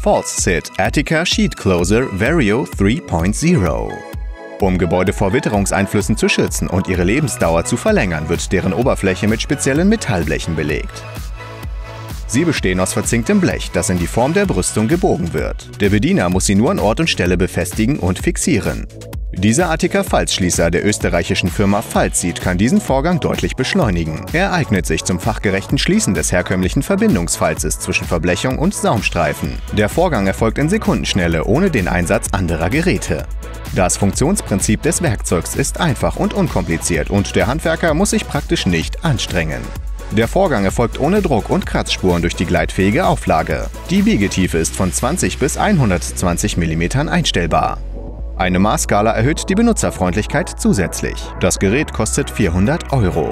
False-Sit Attica Sheet Closer Vario 3.0. Um Gebäude vor Witterungseinflüssen zu schützen und ihre Lebensdauer zu verlängern, wird deren Oberfläche mit speziellen Metallblechen belegt. Sie bestehen aus verzinktem Blech, das in die Form der Brüstung gebogen wird. Der Bediener muss sie nur an Ort und Stelle befestigen und fixieren. Dieser Attica-Falzschließer der österreichischen Firma Falzit kann diesen Vorgang deutlich beschleunigen. Er eignet sich zum fachgerechten Schließen des herkömmlichen Verbindungsfalzes zwischen Verblechung und Saumstreifen. Der Vorgang erfolgt in Sekundenschnelle ohne den Einsatz anderer Geräte. Das Funktionsprinzip des Werkzeugs ist einfach und unkompliziert und der Handwerker muss sich praktisch nicht anstrengen. Der Vorgang erfolgt ohne Druck und Kratzspuren durch die gleitfähige Auflage. Die Biegetiefe ist von 20 bis 120 mm einstellbar. Eine Maßskala erhöht die Benutzerfreundlichkeit zusätzlich. Das Gerät kostet 400 €.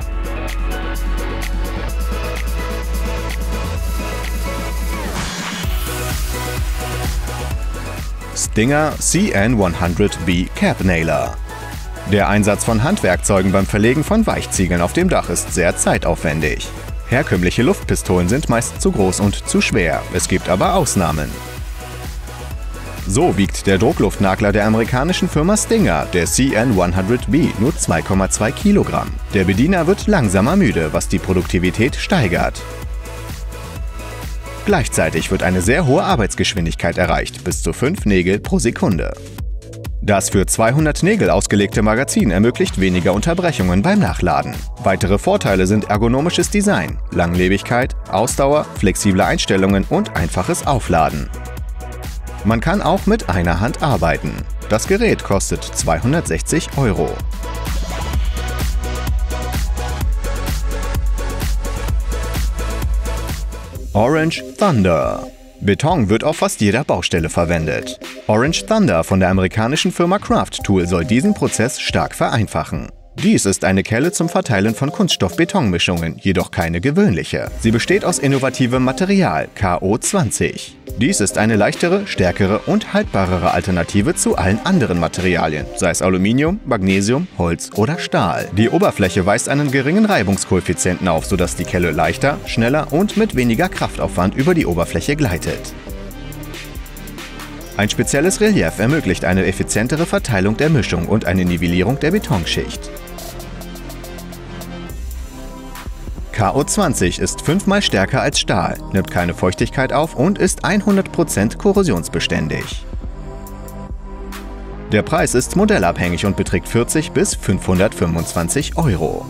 Stinger CN100B Cap Nailer. Der Einsatz von Handwerkzeugen beim Verlegen von Weichziegeln auf dem Dach ist sehr zeitaufwendig. Herkömmliche Luftpistolen sind meist zu groß und zu schwer, es gibt aber Ausnahmen. So wiegt der Druckluftnagler der amerikanischen Firma Stinger, der CN100B, nur 2,2 Kilogramm. Der Bediener wird langsamer müde, was die Produktivität steigert. Gleichzeitig wird eine sehr hohe Arbeitsgeschwindigkeit erreicht, bis zu 5 Nägel pro Sekunde. Das für 200 Nägel ausgelegte Magazin ermöglicht weniger Unterbrechungen beim Nachladen. Weitere Vorteile sind ergonomisches Design, Langlebigkeit, Ausdauer, flexible Einstellungen und einfaches Aufladen. Man kann auch mit einer Hand arbeiten. Das Gerät kostet 260 €. Orange Thunder. Beton wird auf fast jeder Baustelle verwendet. Orange Thunder von der amerikanischen Firma Craft Tool soll diesen Prozess stark vereinfachen. Dies ist eine Kelle zum Verteilen von Kunststoff-Betonmischungen, jedoch keine gewöhnliche. Sie besteht aus innovativem Material, KO20. Dies ist eine leichtere, stärkere und haltbarere Alternative zu allen anderen Materialien, sei es Aluminium, Magnesium, Holz oder Stahl. Die Oberfläche weist einen geringen Reibungskoeffizienten auf, sodass die Kelle leichter, schneller und mit weniger Kraftaufwand über die Oberfläche gleitet. Ein spezielles Relief ermöglicht eine effizientere Verteilung der Mischung und eine Nivellierung der Betonschicht. KO20 ist 5-mal stärker als Stahl, nimmt keine Feuchtigkeit auf und ist 100% korrosionsbeständig. Der Preis ist modellabhängig und beträgt 40 bis 525 €.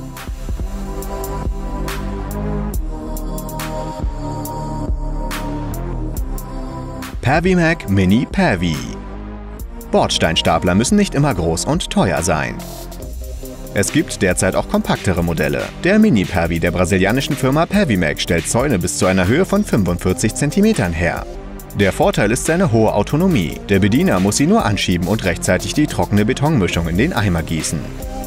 Pavimac Mini Pavi. Bordsteinstapler müssen nicht immer groß und teuer sein. Es gibt derzeit auch kompaktere Modelle. Der Mini Pavi der brasilianischen Firma Pavimac stellt Zäune bis zu einer Höhe von 45 cm her. Der Vorteil ist seine hohe Autonomie. Der Bediener muss sie nur anschieben und rechtzeitig die trockene Betonmischung in den Eimer gießen.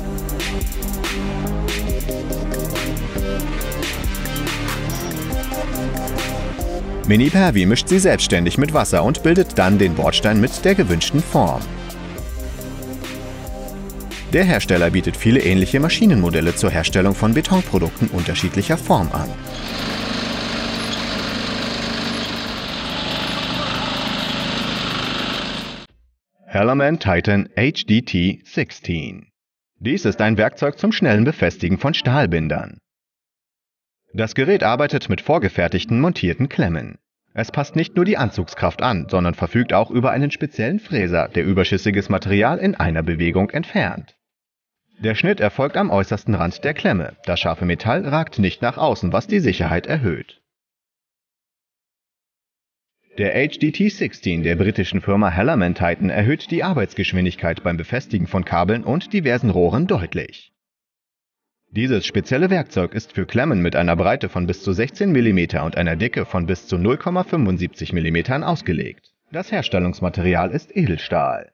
Mini Pavi mischt sie selbstständig mit Wasser und bildet dann den Bordstein mit der gewünschten Form. Der Hersteller bietet viele ähnliche Maschinenmodelle zur Herstellung von Betonprodukten unterschiedlicher Form an. Hellerman Titan HDT 16. Dies ist ein Werkzeug zum schnellen Befestigen von Stahlbindern. Das Gerät arbeitet mit vorgefertigten montierten Klemmen. Es passt nicht nur die Anzugskraft an, sondern verfügt auch über einen speziellen Fräser, der überschüssiges Material in einer Bewegung entfernt. Der Schnitt erfolgt am äußersten Rand der Klemme. Das scharfe Metall ragt nicht nach außen, was die Sicherheit erhöht. Der HDT 16 der britischen Firma Hellerman Titan erhöht die Arbeitsgeschwindigkeit beim Befestigen von Kabeln und diversen Rohren deutlich. Dieses spezielle Werkzeug ist für Klemmen mit einer Breite von bis zu 16 mm und einer Dicke von bis zu 0,75 mm ausgelegt. Das Herstellungsmaterial ist Edelstahl.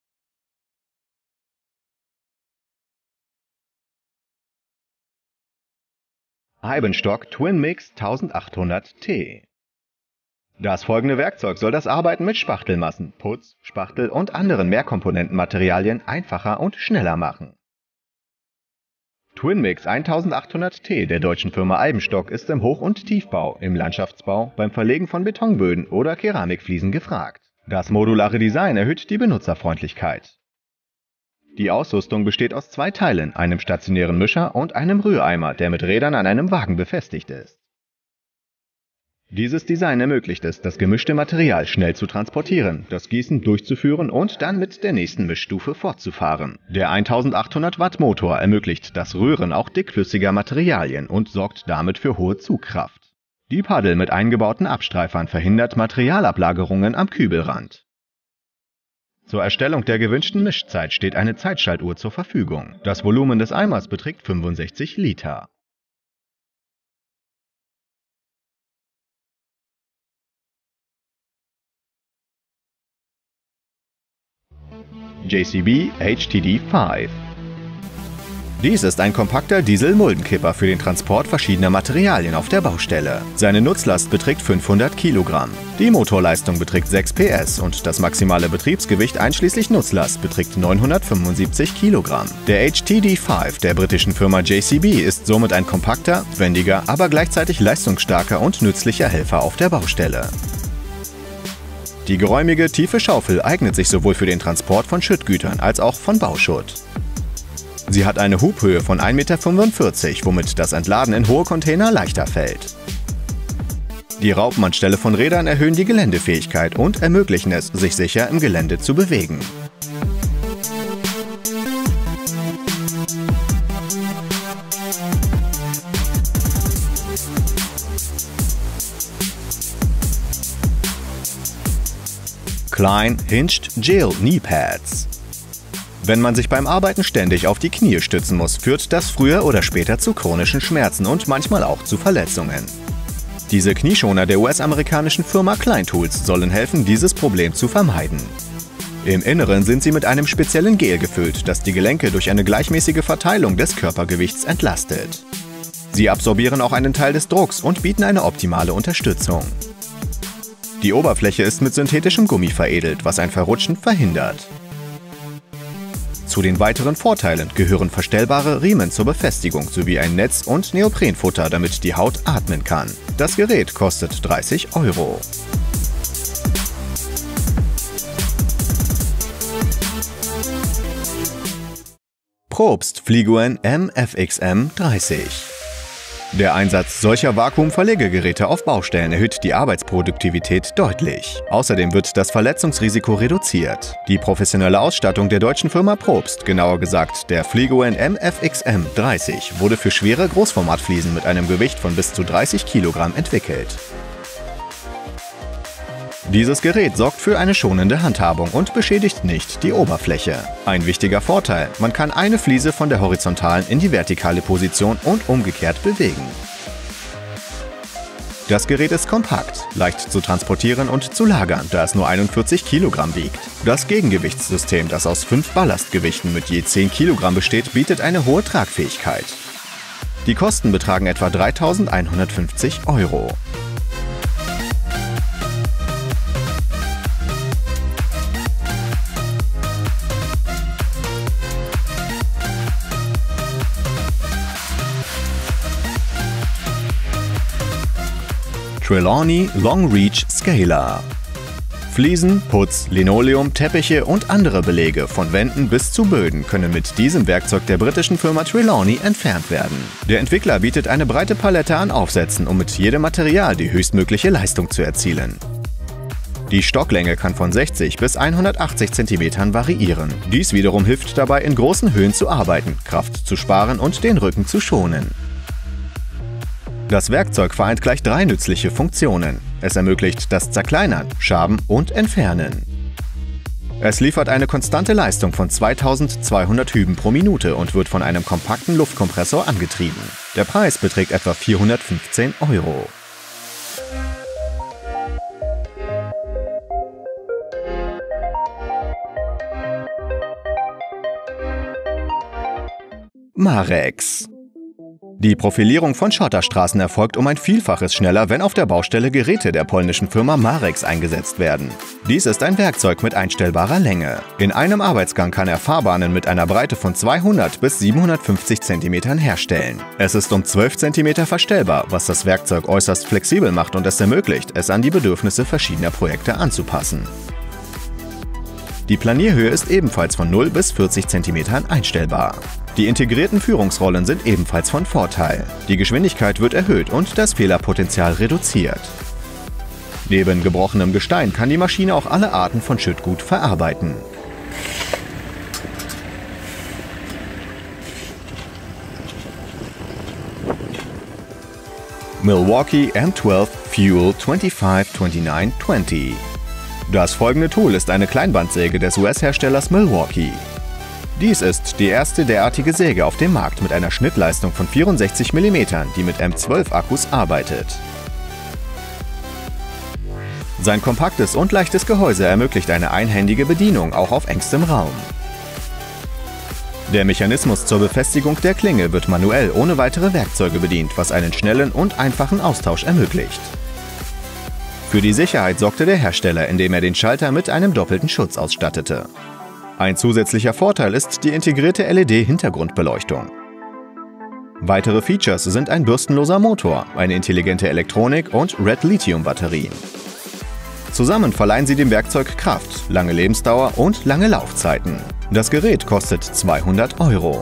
Eibenstock Twin Mix 1800T. Das folgende Werkzeug soll das Arbeiten mit Spachtelmassen, Putz, Spachtel und anderen Mehrkomponentenmaterialien einfacher und schneller machen. Twinmix 1800T der deutschen Firma Eibenstock ist im Hoch- und Tiefbau, im Landschaftsbau, beim Verlegen von Betonböden oder Keramikfliesen gefragt. Das modulare Design erhöht die Benutzerfreundlichkeit. Die Ausrüstung besteht aus 2 Teilen, einem stationären Mischer und einem Rühreimer, der mit Rädern an einem Wagen befestigt ist. Dieses Design ermöglicht es, das gemischte Material schnell zu transportieren, das Gießen durchzuführen und dann mit der nächsten Mischstufe fortzufahren. Der 1800 Watt Motor ermöglicht das Rühren auch dickflüssiger Materialien und sorgt damit für hohe Zugkraft. Die Paddel mit eingebauten Abstreifern verhindert Materialablagerungen am Kübelrand. Zur Erstellung der gewünschten Mischzeit steht eine Zeitschaltuhr zur Verfügung. Das Volumen des Eimers beträgt 65 Liter. JCB HTD5. Dies ist ein kompakter Diesel-Muldenkipper für den Transport verschiedener Materialien auf der Baustelle. Seine Nutzlast beträgt 500 Kilogramm. Die Motorleistung beträgt 6 PS und das maximale Betriebsgewicht einschließlich Nutzlast beträgt 975 Kilogramm. Der HTD5 der britischen Firma JCB ist somit ein kompakter, wendiger, aber gleichzeitig leistungsstarker und nützlicher Helfer auf der Baustelle. Die geräumige, tiefe Schaufel eignet sich sowohl für den Transport von Schüttgütern als auch von Bauschutt. Sie hat eine Hubhöhe von 1,45 Meter, womit das Entladen in hohe Container leichter fällt. Die Raubmannstelle von Rädern erhöhen die Geländefähigkeit und ermöglichen es, sich sicher im Gelände zu bewegen. Klein Hinged Gel Knee Pads. Wenn man sich beim Arbeiten ständig auf die Knie stützen muss, führt das früher oder später zu chronischen Schmerzen und manchmal auch zu Verletzungen. Diese Knieschoner der US-amerikanischen Firma Klein Tools sollen helfen, dieses Problem zu vermeiden. Im Inneren sind sie mit einem speziellen Gel gefüllt, das die Gelenke durch eine gleichmäßige Verteilung des Körpergewichts entlastet. Sie absorbieren auch einen Teil des Drucks und bieten eine optimale Unterstützung. Die Oberfläche ist mit synthetischem Gummi veredelt, was ein Verrutschen verhindert. Zu den weiteren Vorteilen gehören verstellbare Riemen zur Befestigung sowie ein Netz und Neoprenfutter, damit die Haut atmen kann. Das Gerät kostet 30 €. Probst Fliguen MFXM 30. Der Einsatz solcher Vakuumverlegegeräte auf Baustellen erhöht die Arbeitsproduktivität deutlich. Außerdem wird das Verletzungsrisiko reduziert. Die professionelle Ausstattung der deutschen Firma Probst, genauer gesagt der Fliguen MFXM 30, wurde für schwere Großformatfliesen mit einem Gewicht von bis zu 30 Kilogramm entwickelt. Dieses Gerät sorgt für eine schonende Handhabung und beschädigt nicht die Oberfläche. Ein wichtiger Vorteil: Man kann eine Fliese von der horizontalen in die vertikale Position und umgekehrt bewegen. Das Gerät ist kompakt, leicht zu transportieren und zu lagern, da es nur 41 Kilogramm wiegt. Das Gegengewichtssystem, das aus 5 Ballastgewichten mit je 10 Kilogramm besteht, bietet eine hohe Tragfähigkeit. Die Kosten betragen etwa 3.150 €. Trelawney Long Reach Scaler. Fliesen, Putz, Linoleum, Teppiche und andere Belege von Wänden bis zu Böden können mit diesem Werkzeug der britischen Firma Trelawney entfernt werden. Der Entwickler bietet eine breite Palette an Aufsätzen, um mit jedem Material die höchstmögliche Leistung zu erzielen. Die Stocklänge kann von 60 bis 180 cm variieren. Dies wiederum hilft dabei, in großen Höhen zu arbeiten, Kraft zu sparen und den Rücken zu schonen. Das Werkzeug vereint gleich 3 nützliche Funktionen. Es ermöglicht das Zerkleinern, Schaben und Entfernen. Es liefert eine konstante Leistung von 2200 Hüben pro Minute und wird von einem kompakten Luftkompressor angetrieben. Der Preis beträgt etwa 415 €. Marex. Die Profilierung von Schotterstraßen erfolgt um ein Vielfaches schneller, wenn auf der Baustelle Geräte der polnischen Firma Marex eingesetzt werden. Dies ist ein Werkzeug mit einstellbarer Länge. In einem Arbeitsgang kann er Fahrbahnen mit einer Breite von 200 bis 750 cm herstellen. Es ist um 12 cm verstellbar, was das Werkzeug äußerst flexibel macht und es ermöglicht, es an die Bedürfnisse verschiedener Projekte anzupassen. Die Planierhöhe ist ebenfalls von 0 bis 40 cm einstellbar. Die integrierten Führungsrollen sind ebenfalls von Vorteil. Die Geschwindigkeit wird erhöht und das Fehlerpotenzial reduziert. Neben gebrochenem Gestein kann die Maschine auch alle Arten von Schüttgut verarbeiten. Milwaukee M12 Fuel 252920. Das folgende Tool ist eine Kleinbandsäge des US-Herstellers Milwaukee. Dies ist die erste derartige Säge auf dem Markt mit einer Schnittleistung von 64 mm, die mit M12-Akkus arbeitet. Sein kompaktes und leichtes Gehäuse ermöglicht eine einhändige Bedienung auch auf engstem Raum. Der Mechanismus zur Befestigung der Klinge wird manuell ohne weitere Werkzeuge bedient, was einen schnellen und einfachen Austausch ermöglicht. Für die Sicherheit sorgte der Hersteller, indem er den Schalter mit einem doppelten Schutz ausstattete. Ein zusätzlicher Vorteil ist die integrierte LED-Hintergrundbeleuchtung. Weitere Features sind ein bürstenloser Motor, eine intelligente Elektronik und Red-Lithium-Batterien. Zusammen verleihen sie dem Werkzeug Kraft, lange Lebensdauer und lange Laufzeiten. Das Gerät kostet 200 €.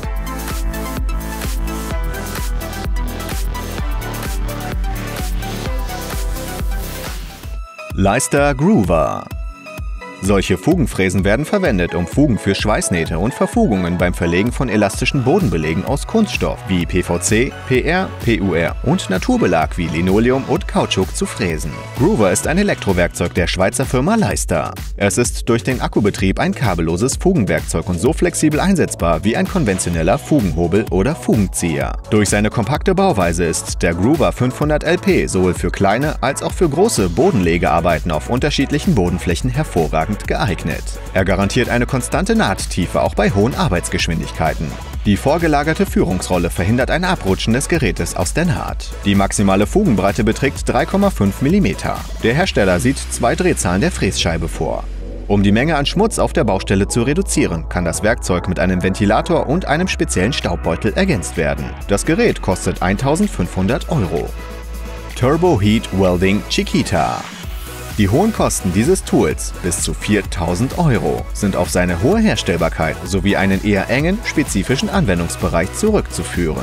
Leister Groover. Solche Fugenfräsen werden verwendet, um Fugen für Schweißnähte und Verfugungen beim Verlegen von elastischen Bodenbelegen aus Kunststoff wie PVC, PR, PUR und Naturbelag wie Linoleum und Kautschuk zu fräsen. Groover ist ein Elektrowerkzeug der Schweizer Firma Leister. Es ist durch den Akkubetrieb ein kabelloses Fugenwerkzeug und so flexibel einsetzbar wie ein konventioneller Fugenhobel oder Fugenzieher. Durch seine kompakte Bauweise ist der Groover 500 LP sowohl für kleine als auch für große Bodenlegearbeiten auf unterschiedlichen Bodenflächen hervorragend geeignet. Er garantiert eine konstante Nahttiefe auch bei hohen Arbeitsgeschwindigkeiten. Die vorgelagerte Führungsrolle verhindert ein Abrutschen des Gerätes aus der Naht. Die maximale Fugenbreite beträgt 3,5 mm. Der Hersteller sieht 2 Drehzahlen der Frässcheibe vor. Um die Menge an Schmutz auf der Baustelle zu reduzieren, kann das Werkzeug mit einem Ventilator und einem speziellen Staubbeutel ergänzt werden. Das Gerät kostet 1.500 €. Turbo Heat Welding Chiquita. Die hohen Kosten dieses Tools, bis zu 4.000 €, sind auf seine hohe Herstellbarkeit sowie einen eher engen, spezifischen Anwendungsbereich zurückzuführen.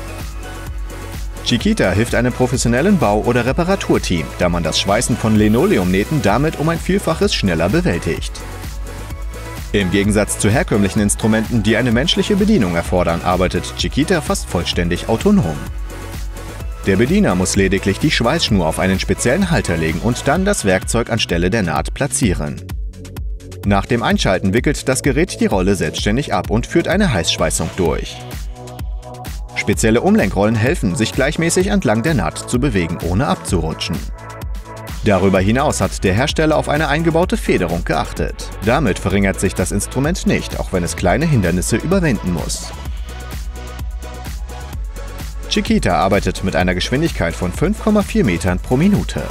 Chiquita hilft einem professionellen Bau- oder Reparaturteam, da man das Schweißen von Linoleumnähten damit um ein Vielfaches schneller bewältigt. Im Gegensatz zu herkömmlichen Instrumenten, die eine menschliche Bedienung erfordern, arbeitet Chiquita fast vollständig autonom. Der Bediener muss lediglich die Schweißschnur auf einen speziellen Halter legen und dann das Werkzeug anstelle der Naht platzieren. Nach dem Einschalten wickelt das Gerät die Rolle selbstständig ab und führt eine Heißschweißung durch. Spezielle Umlenkrollen helfen, sich gleichmäßig entlang der Naht zu bewegen, ohne abzurutschen. Darüber hinaus hat der Hersteller auf eine eingebaute Federung geachtet. Damit verringert sich das Instrument nicht, auch wenn es kleine Hindernisse überwinden muss. Chiquita arbeitet mit einer Geschwindigkeit von 5,4 Metern pro Minute.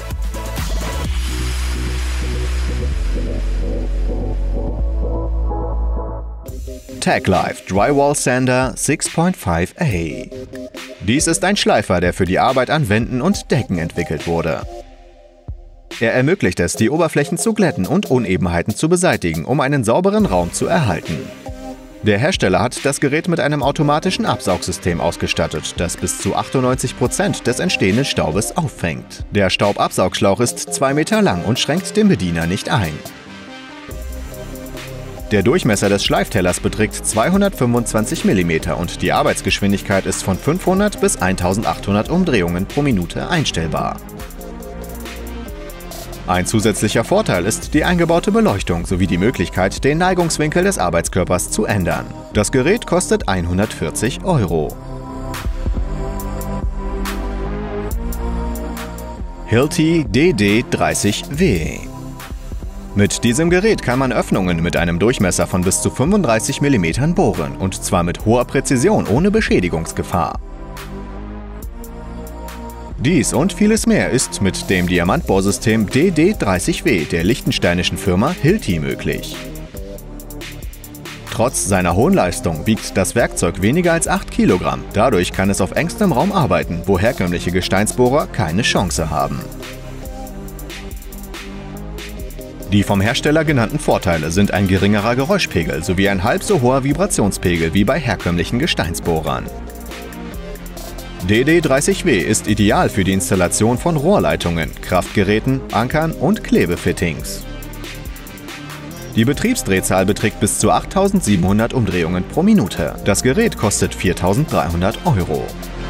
TagLife Drywall Sander 6.5A. Dies ist ein Schleifer, der für die Arbeit an Wänden und Decken entwickelt wurde. Er ermöglicht es, die Oberflächen zu glätten und Unebenheiten zu beseitigen, um einen sauberen Raum zu erhalten. Der Hersteller hat das Gerät mit einem automatischen Absaugsystem ausgestattet, das bis zu 98% des entstehenden Staubes auffängt. Der Staubabsaugschlauch ist 2 Meter lang und schränkt den Bediener nicht ein. Der Durchmesser des Schleiftellers beträgt 225 mm und die Arbeitsgeschwindigkeit ist von 500 bis 1800 Umdrehungen pro Minute einstellbar. Ein zusätzlicher Vorteil ist die eingebaute Beleuchtung sowie die Möglichkeit, den Neigungswinkel des Arbeitskörpers zu ändern. Das Gerät kostet 140 €. Hilti DD30W. Mit diesem Gerät kann man Öffnungen mit einem Durchmesser von bis zu 35 mm bohren, und zwar mit hoher Präzision ohne Beschädigungsgefahr. Dies und vieles mehr ist mit dem Diamantbohrsystem DD30W der liechtensteinischen Firma Hilti möglich. Trotz seiner hohen Leistung wiegt das Werkzeug weniger als 8 Kilogramm. Dadurch kann es auf engstem Raum arbeiten, wo herkömmliche Gesteinsbohrer keine Chance haben. Die vom Hersteller genannten Vorteile sind ein geringerer Geräuschpegel sowie ein halb so hoher Vibrationspegel wie bei herkömmlichen Gesteinsbohrern. DD30W ist ideal für die Installation von Rohrleitungen, Kraftgeräten, Ankern und Klebefittings. Die Betriebsdrehzahl beträgt bis zu 8700 Umdrehungen pro Minute. Das Gerät kostet 4.300 €.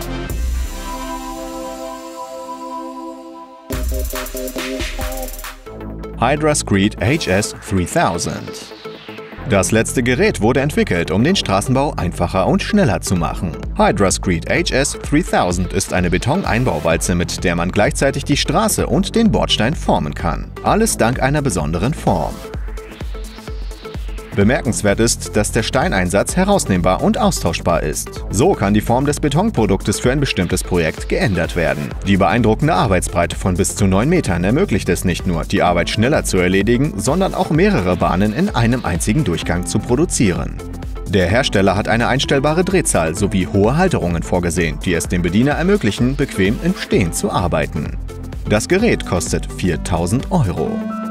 Hydrascreed HS3000. Das letzte Gerät wurde entwickelt, um den Straßenbau einfacher und schneller zu machen. Hydrascreed HS3000 ist eine Betoneinbauwalze, mit der man gleichzeitig die Straße und den Bordstein formen kann. Alles dank einer besonderen Form. Bemerkenswert ist, dass der Steineinsatz herausnehmbar und austauschbar ist. So kann die Form des Betonproduktes für ein bestimmtes Projekt geändert werden. Die beeindruckende Arbeitsbreite von bis zu 9 Metern ermöglicht es nicht nur, die Arbeit schneller zu erledigen, sondern auch mehrere Bahnen in einem einzigen Durchgang zu produzieren. Der Hersteller hat eine einstellbare Drehzahl sowie hohe Halterungen vorgesehen, die es dem Bediener ermöglichen, bequem im Stehen zu arbeiten. Das Gerät kostet 4.000 €.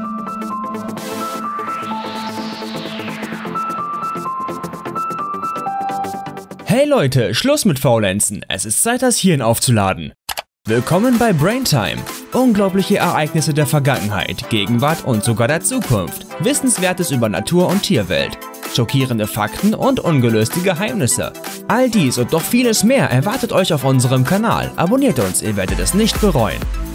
Hey Leute, Schluss mit Faulenzen. Es ist Zeit, das Hirn aufzuladen. Willkommen bei Braintime. Unglaubliche Ereignisse der Vergangenheit, Gegenwart und sogar der Zukunft. Wissenswertes über Natur- und Tierwelt. Schockierende Fakten und ungelöste Geheimnisse. All dies und noch vieles mehr erwartet euch auf unserem Kanal. Abonniert uns, ihr werdet es nicht bereuen.